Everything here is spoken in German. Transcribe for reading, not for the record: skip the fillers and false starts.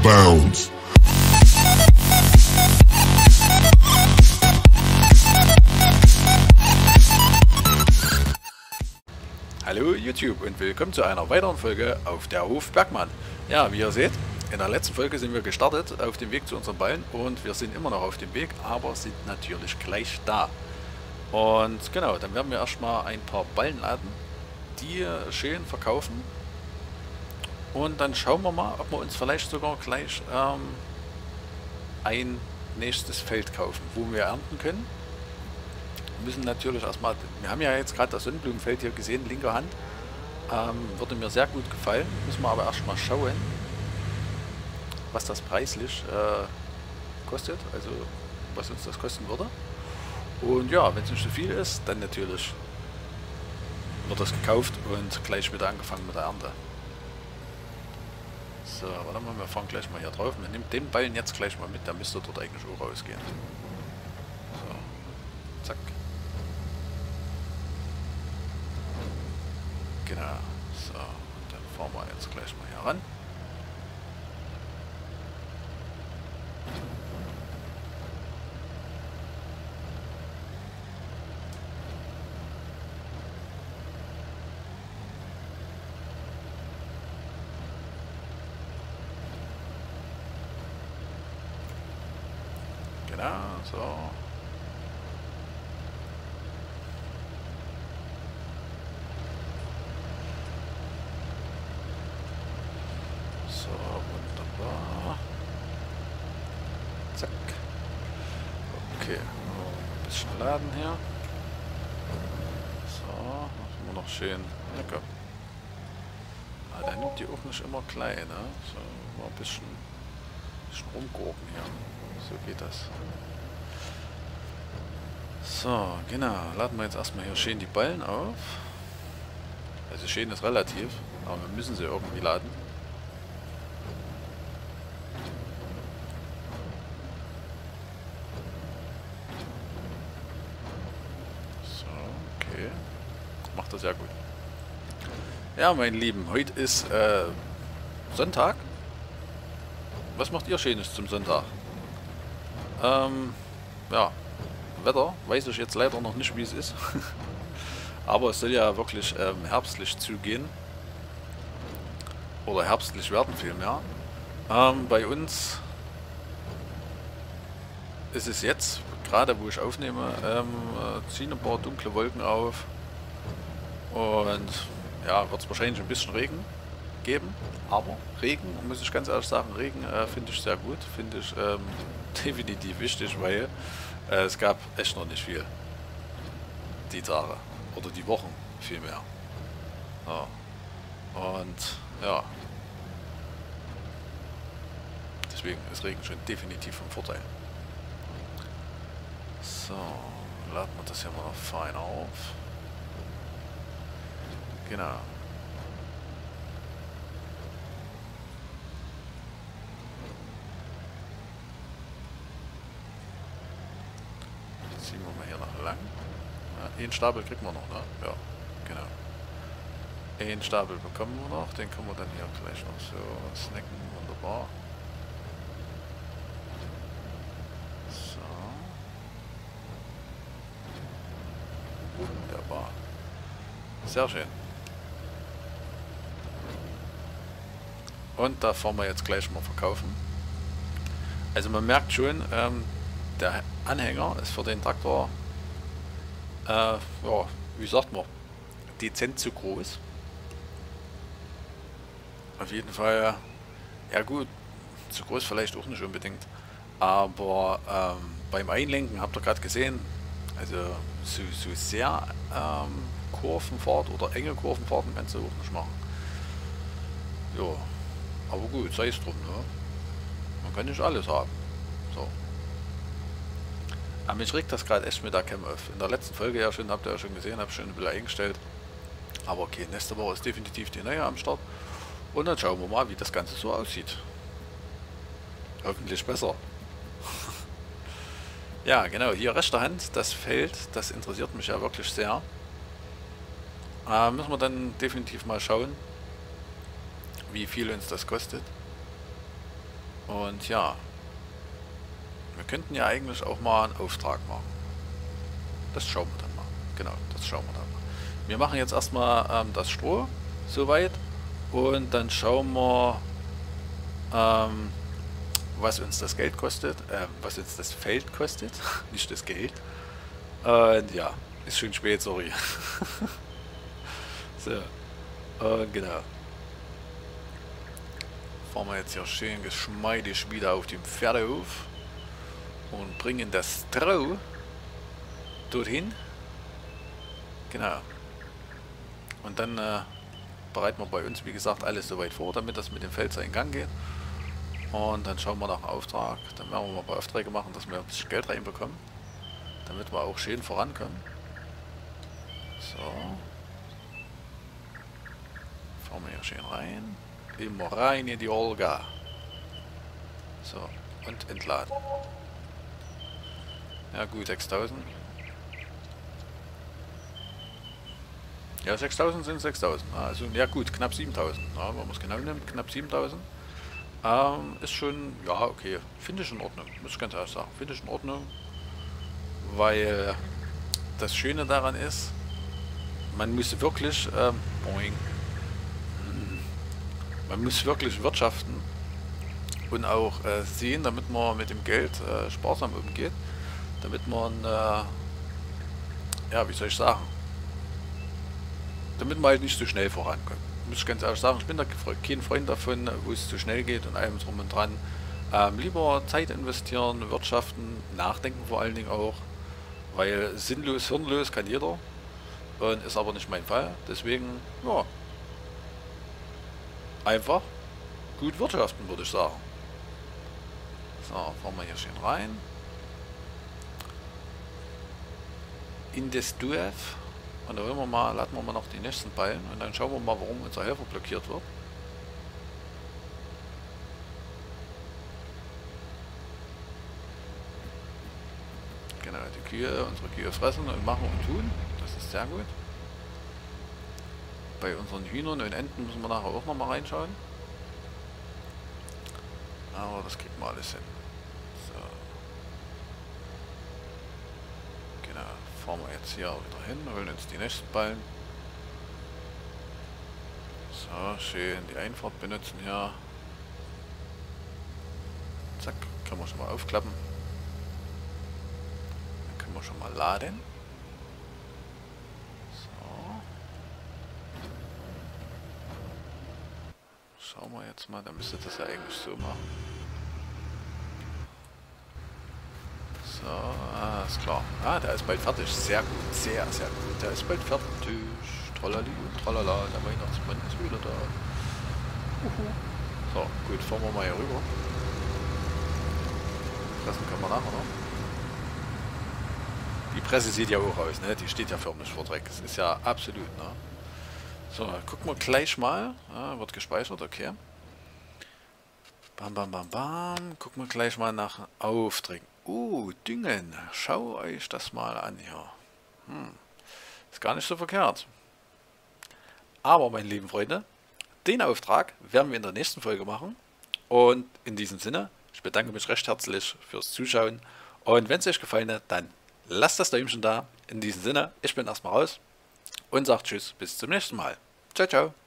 bounds. Hallo YouTube und willkommen zu einer weiteren Folge auf der Hof Bergmann. Ja, wie ihr seht, in der letzten Folge sind wir gestartet auf dem Weg zu unseren Ballen und wir sind immer noch auf dem Weg, aber sind natürlich gleich da. Und genau, dann werden wir erstmal ein paar Ballen laden, die schön verkaufen und dann schauen wir mal, ob wir uns vielleicht sogar gleich ein nächstes Feld kaufen, wo wir ernten können. Wir müssen natürlich erstmal, wir haben ja jetzt gerade das Sonnenblumenfeld hier gesehen, linker Hand, würde mir sehr gut gefallen, müssen wir aber erstmal schauen, was das preislich kostet, also was uns das kosten würde. Und ja, wenn es nicht so viel ist, dann natürlich wird das gekauft und gleich wieder angefangen mit der Ernte. So, warte mal, wir fahren gleich mal hier drauf. Wir nehmen den Ballen jetzt gleich mal mit, der müsste dort eigentlich auch rausgehen. So, zack. Genau, so, dann fahren wir jetzt gleich mal hier ran. Genau, so. So, wunderbar. Zack. Okay, ein bisschen laden hier. So, machen wir noch schön. Ja, komm. Ah, der nimmt die auch nicht immer klein, ne? So, mal ein bisschen rumgurken hier. So geht das. So, genau. Laden wir jetzt erstmal hier schön die Ballen auf. Also schön ist relativ, aber wir müssen sie irgendwie laden. So, okay. Macht das sehr gut. Ja, mein Lieben, heute ist Sonntag. Was macht ihr Schönes zum Sonntag? Ja, Wetter weiß ich jetzt leider noch nicht, wie es ist. Aber es soll ja wirklich herbstlich zugehen. Oder herbstlich werden vielmehr. Bei uns ist es jetzt, gerade wo ich aufnehme, ziehen ein paar dunkle Wolken auf. Und ja, wird es wahrscheinlich ein bisschen Regen geben. Aber Regen, muss ich ganz ehrlich sagen, Regen finde ich sehr gut. Finde ich definitiv wichtig, weil es gab echt noch nicht viel. Die Tage. Oder die Wochen vielmehr. Ja. Und ja. Deswegen ist Regen schon definitiv von Vorteil. So, laden wir das hier mal noch fein auf. Genau. Ziehen wir mal hier noch lang. Ja, einen Stapel kriegen wir noch, ne? Ja, genau. Einen Stapel bekommen wir noch, den können wir dann hier gleich noch so snacken. Wunderbar. So. Wunderbar. Sehr schön. Und da fahren wir jetzt gleich mal verkaufen. Also man merkt schon, der Anhänger ist für den Traktor, ja, wie sagt man, dezent zu groß. Auf jeden Fall, ja gut, zu groß vielleicht auch nicht unbedingt, aber beim Einlenken habt ihr gerade gesehen, also so sehr Kurvenfahrt oder enge Kurvenfahrten kannst du auch nicht machen. Ja, aber gut, sei es drum, ne? Man kann nicht alles haben. So. Aber mich regt das gerade echt mit der Cam auf. In der letzten Folge ja schon, habt ihr ja schon gesehen, habe ich schon ein bisschen eingestellt. Aber okay, nächste Woche ist definitiv die neue am Start. Und dann schauen wir mal, wie das Ganze so aussieht. Hoffentlich besser. Ja, genau, hier rechter Hand, das Feld, das interessiert mich ja wirklich sehr. Müssen wir dann definitiv mal schauen, wie viel uns das kostet. Und ja, wir könnten ja eigentlich auch mal einen Auftrag machen. Das schauen wir dann mal. Genau, das schauen wir dann mal. Wir machen jetzt erstmal das Stroh soweit und dann schauen wir, was uns das Geld kostet, was uns das Feld kostet, nicht das Geld. Und ja, ist schon spät, sorry. So, und genau. Fahren wir jetzt hier schön geschmeidig wieder auf dem Pferdehof und bringen das Stroh dorthin. Genau. Und dann bereiten wir bei uns, wie gesagt, alles soweit vor, damit das mit dem Feld in Gang geht. Und dann schauen wir nach einem Auftrag. Dann werden wir mal ein paar Aufträge machen, dass wir ein bisschen Geld reinbekommen. Damit wir auch schön vorankommen. So. Fahren wir hier schön rein. Immer rein in die Olga. So. Und entladen. Ja gut, 6000. Ja, 6000 sind 6000. Also, ja gut, knapp 7000. Ja, wenn man es genau nimmt, knapp 7000. Ist schon, ja, okay. Finde ich in Ordnung. Muss ich ganz ehrlich sagen. Finde ich in Ordnung. Weil das Schöne daran ist, man muss wirklich, man muss wirklich wirtschaften und auch sehen, damit man mit dem Geld sparsam umgeht. Damit man, ja, wie soll ich sagen, damit man halt nicht so schnell vorankommt. Muss ich ganz ehrlich sagen, ich bin da kein Freund davon, wo es zu schnell geht und allem drum und dran. Lieber Zeit investieren, wirtschaften, nachdenken vor allen Dingen auch, weil sinnlos, hirnlos kann jeder und ist aber nicht mein Fall. Deswegen, ja, einfach gut wirtschaften, würde ich sagen. So, fahren wir hier schön rein. In das Dorf. Und da laden wir mal noch die nächsten Ballen und dann schauen wir mal, warum unser Helfer blockiert wird. Genau, die Kühe, unsere Kühe fressen und machen und tun. Das ist sehr gut. Bei unseren Hühnern und Enten müssen wir nachher auch noch mal reinschauen. Aber das kriegt man alles hin. So. Genau, fahren wir jetzt hier wieder hin, holen uns die nächsten Ballen. So, schön die Einfahrt benutzen hier. Zack, können wir schon mal aufklappen. Dann können wir schon mal laden. So. Schauen wir jetzt mal, dann müsste das ja eigentlich so machen. So, ist klar. Ah, der ist bald fertig. Sehr gut, sehr, sehr gut. Der ist bald fertig. Tralali und tralala, der Weihnachtsmann ist wieder da. So, gut, fahren wir mal hier rüber. Fressen können wir nachher noch. Die Presse sieht ja auch aus, ne? Die steht ja förmlich vor Dreck. Das ist ja absolut, ne? So, gucken wir gleich mal. Ja, wird gespeichert, okay. Bam, bam, bam, bam. Gucken wir gleich mal nach Aufträgen. Düngen. Schau euch das mal an hier. Ist gar nicht so verkehrt. Aber, meine lieben Freunde, den Auftrag werden wir in der nächsten Folge machen. Und in diesem Sinne, ich bedanke mich recht herzlich fürs Zuschauen. Und wenn es euch gefallen hat, dann lasst das Däumchen da. In diesem Sinne, ich bin erstmal raus und sage Tschüss, bis zum nächsten Mal. Ciao, ciao.